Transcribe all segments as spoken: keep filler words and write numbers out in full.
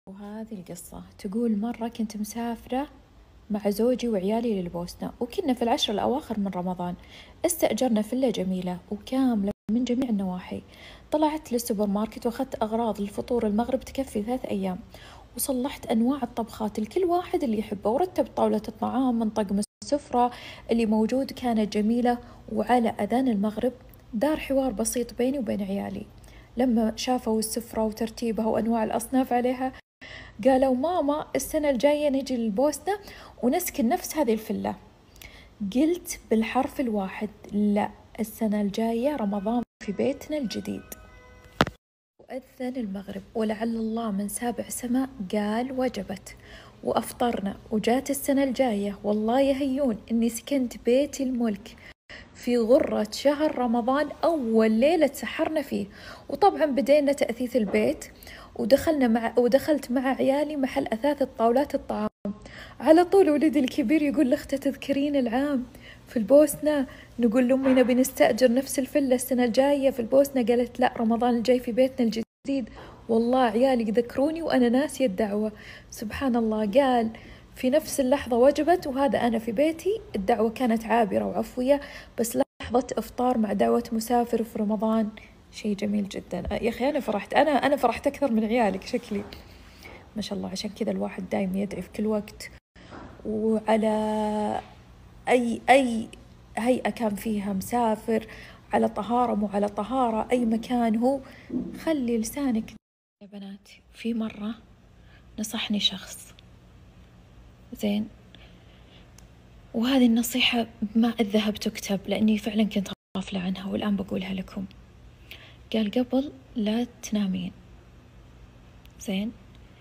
وهذه القصة تقول مرة كنت مسافرة مع زوجي وعيالي للبوسنة، وكنا في العشر الأواخر من رمضان. استأجرنا فيلا جميلة وكاملة من جميع النواحي. طلعت للسوبر ماركت وأخذت أغراض للفطور المغرب تكفي ثلاث أيام، وصلحت أنواع الطبخات لكل واحد اللي يحبه، ورتبت طاولة الطعام من طقم السفرة اللي موجود كانت جميلة. وعلى أذان المغرب دار حوار بسيط بيني وبين عيالي لما شافوا السفرة وترتيبها وأنواع الأصناف عليها. قالوا ماما السنة الجاية نجي للبوسنة ونسكن نفس هذه الفلة. قلت بالحرف الواحد لا، السنة الجاية رمضان في بيتنا الجديد. وأذن المغرب ولعل الله من سابع سماء قال وجبت، وأفطرنا. وجات السنة الجاية والله يهيون إني سكنت بيتي الملك في غرة شهر رمضان، أول ليلة سحرنا فيه. وطبعا بدينا تأثيث البيت، ودخلنا مع ودخلت مع عيالي محل أثاث طاولات الطعام. على طول ولدي الكبير يقول لأخته تذكرين العام في البوسنة؟ نقول لأمي نبي نستأجر نفس الفلة السنة الجاية في البوسنة. قالت لا، رمضان الجاي في بيتنا الجديد. والله عيالي يذكروني وأنا ناسية الدعوة. سبحان الله، قال في نفس اللحظة وجبت، وهذا أنا في بيتي. الدعوة كانت عابرة وعفوية، بس لحظة إفطار مع دعوة مسافر في رمضان شيء جميل جدا. يا أخي أنا فرحت، أنا أنا فرحت أكثر من عيالك شكلي ما شاء الله. عشان كذا الواحد دايم يدعي في كل وقت، وعلى أي أي هيئة كان فيها مسافر، على طهارة مو على طهارة، أي مكان هو، خلي لسانك. يا بناتي في مرة نصحني شخص زين، وهذه النصيحة ما الذهب تكتب لأني فعلا كنت غافلة عنها والآن بقولها لكم. قال قبل لا تنامين زين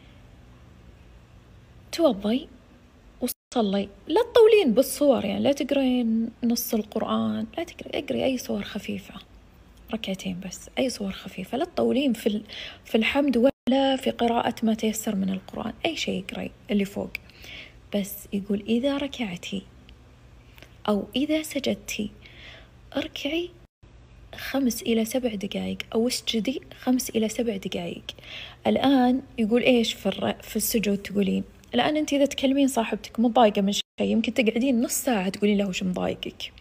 توضي وصلي، لا تطولين بالصور، يعني لا تقرين نص القرآن، لا تقري اقري أي صور خفيفة، ركعتين بس، أي صور خفيفة. لا تطولين في في الحمد ولا في قراءة ما تيسر من القرآن، أي شيء اقري اللي فوق. بس يقول إذا ركعتي أو إذا سجدتي اركعي خمس إلى سبع دقائق أو اسجدي خمس إلى سبع دقائق. الآن يقول إيش في الر... في السجود تقولين؟ الآن أنت إذا تكلمين صاحبتك مضايقة من شيء يمكن تقعدين نص ساعة تقولين له وش مضايقك،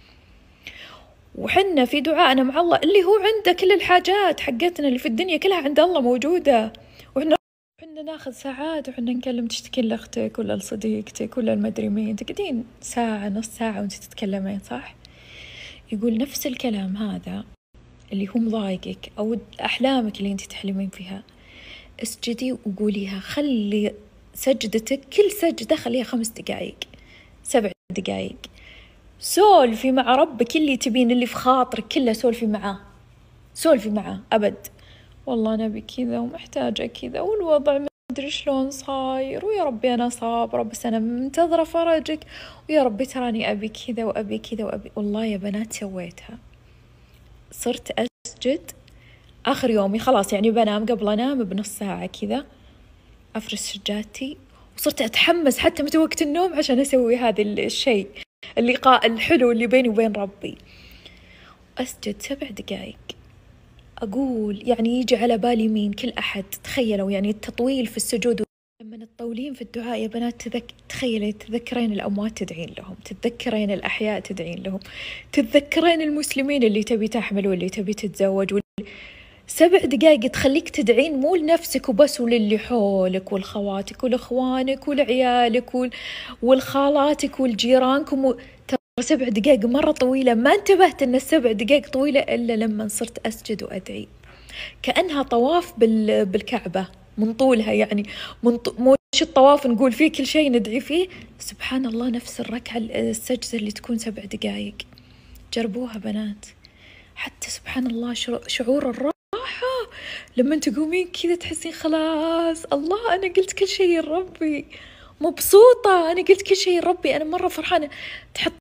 وحنا في دعائنا مع الله اللي هو عنده كل الحاجات حقتنا اللي في الدنيا كلها عند الله موجودة، وإحنا حنا ناخذ ساعات وحنا نكلم تشتكين لأختك ولا لصديقتك ولا المدري مين، تقعدين ساعة نص ساعة وانت تتكلمين صح؟ يقول نفس الكلام هذا اللي هو مضايقك أو أحلامك اللي انت تحلمين فيها، اسجدي وقوليها. خلي سجدتك كل سجدة خليها خمس دقائق سبع دقائق، سولفي مع ربك اللي تبين، اللي في خاطرك كله سولفي معاه، سولفي معاه أبد. والله نبي كذا ومحتاجة كذا والوضع ما أدري شلون صاير، ويا ربي أنا صابرة بس أنا منتظرة فرجك، ويا ربي تراني أبي كذا وأبي كذا وأبي. والله يا بنات سويتها، صرت أسجد آخر يومي خلاص، يعني بنام قبل أنام بنص ساعة كذا أفرش سجادتي، وصرت أتحمس حتى متى وقت النوم عشان أسوي هذا الشيء، اللقاء الحلو اللي بيني وبين ربي. أسجد سبع دقائق، أقول يعني يجي على بالي مين كل أحد. تخيلوا يعني التطويل في السجود، لما تطولين في الدعاء يا بنات تذك... تخيلي تذكرين الأموات تدعين لهم، تتذكرين الأحياء تدعين لهم، تتذكرين المسلمين اللي تبي تحمل واللي تبي تتزوج وال... سبع دقائق تخليك تدعين مو لنفسك وبس، وللي حولك والخواتك والأخوانك والعيالك وال... والخالاتك والجيرانكم و... ترى سبع دقائق مرة طويلة، ما انتبهت أن السبع دقائق طويلة إلا لما صرت أسجد وأدعي، كأنها طواف بال... بالكعبة من طولها، يعني من ط... مش الطواف نقول فيه كل شيء ندعي فيه. سبحان الله نفس الركعة السجدة اللي تكون سبع دقائق. جربوها بنات، حتى سبحان الله شعور الراحة لما تقومين كذا تحسين خلاص الله أنا قلت كل شيء لربي، مبسوطة أنا قلت كل شيء لربي، أنا مرة فرحانة. تحط